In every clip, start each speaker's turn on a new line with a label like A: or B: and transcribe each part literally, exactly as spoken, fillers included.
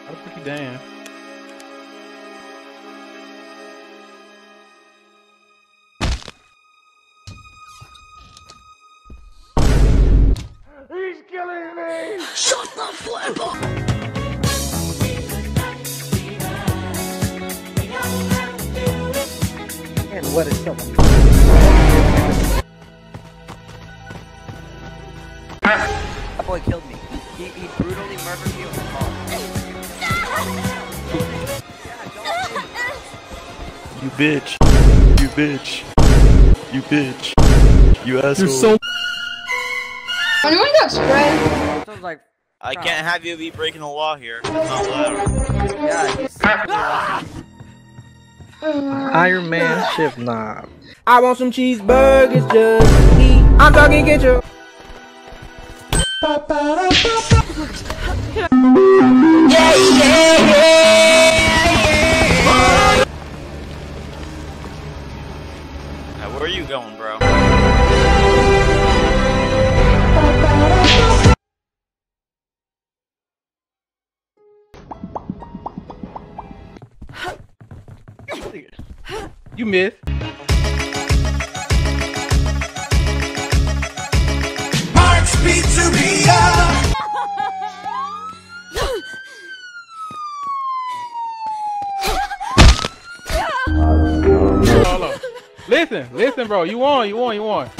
A: I'm pretty damn.
B: He's killing me!
C: Shut the flip up!
D: And what is something?
E: That boy killed me. He, he brutally murdered me with a car.
F: You bitch. You bitch. You bitch. You asshole. You're so.
G: Anyone got spray?
E: So it's like,
H: I can't have you be breaking the law here. It's not allowed.
E: yeah, he's sexually
D: Iron Man shift knob. I want some cheeseburgers just to eat. I'm talking get your.
C: Yeah, yeah, yeah, yeah.
H: Now, where are you going, bro?
A: You missed.
C: Mark's Pizzeria.
A: Hold on. Listen, listen, bro. You won, you won, you won.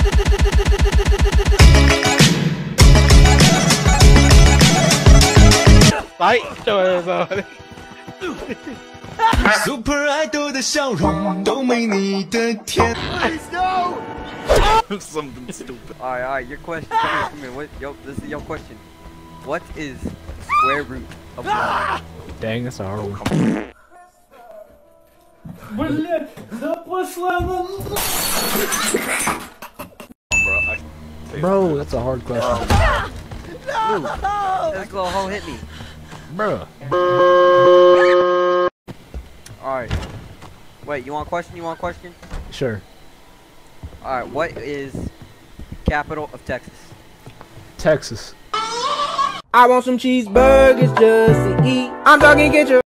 A: Fight your ass on.
C: Super Idol 的笑容都没你的甜。
F: Something stupid.
E: Alright, alright, your question. Come here, come here. What, yo, this is your question. What is the square root of one?
A: Dang, that's a hard one. Bro, that's a hard question.
E: No! This little hoe hit me.
A: Bruh.
E: Alright. Wait, you want a question? You want a question?
A: Sure.
E: Alright, what is capital of Texas?
A: Texas.
D: I want some cheeseburgers just to eat. I'm talking get your.